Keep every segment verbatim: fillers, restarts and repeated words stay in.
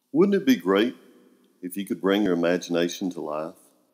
Wouldn't it be great if you could bring your imagination to life?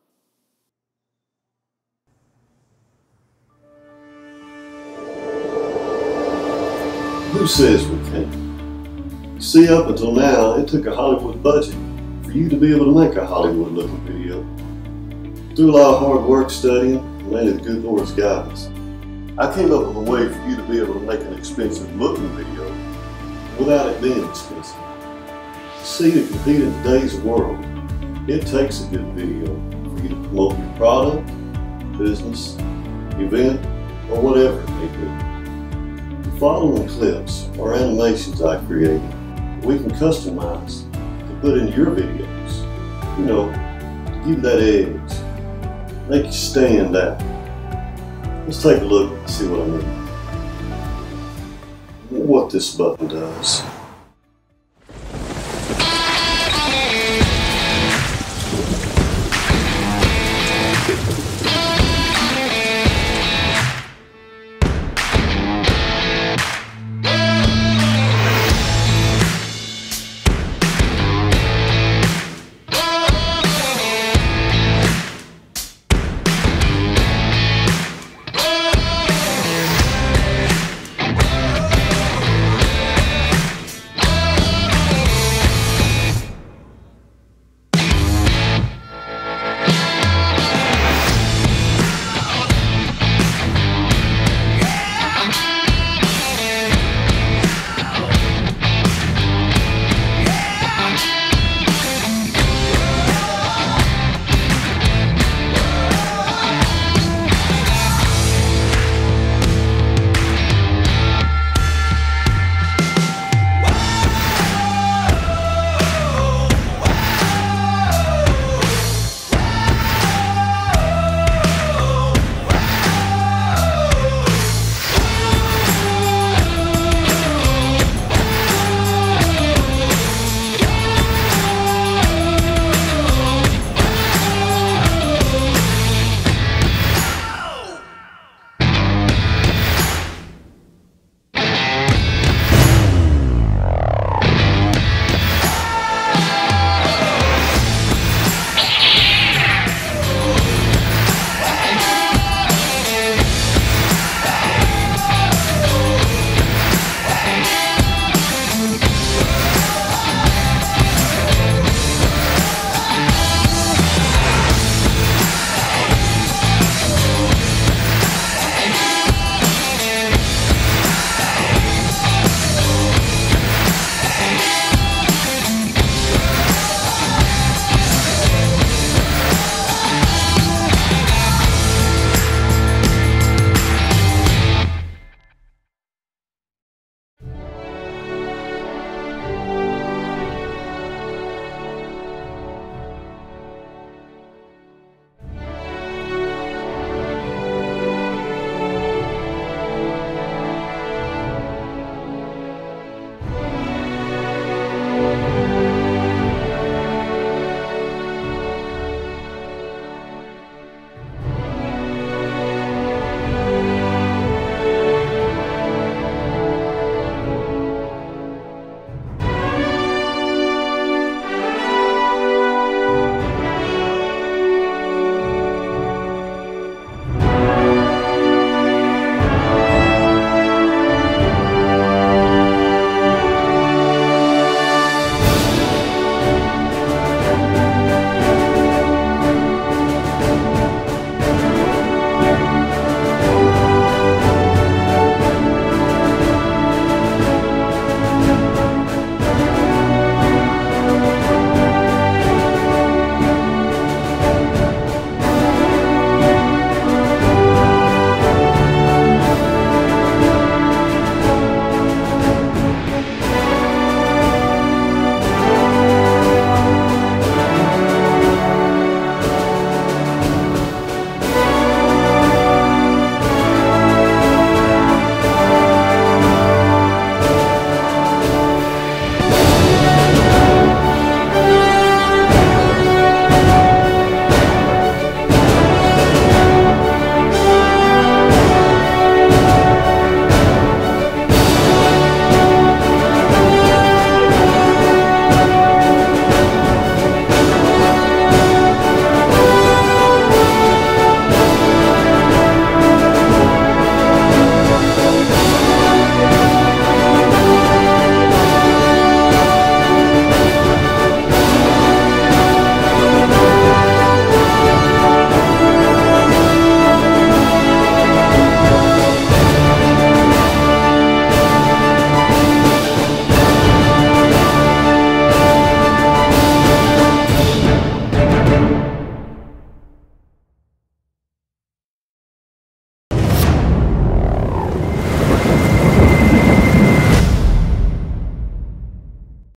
Who says we can't? See, up until now, it took a Hollywood budget for you to be able to make a Hollywood-looking video. Through a lot of hard work studying, and mainly the good Lord's guidance, I came up with a way for you to be able to make an expensive-looking video without it being expensive. See, to compete in today's world, it takes a good video for you to promote your product, business, event, or whatever it may be. The following clips are animations I created that we can customize to put into your videos, you know, to give you that edge, make you stand out. Let's take a look and see what I mean. What this button does.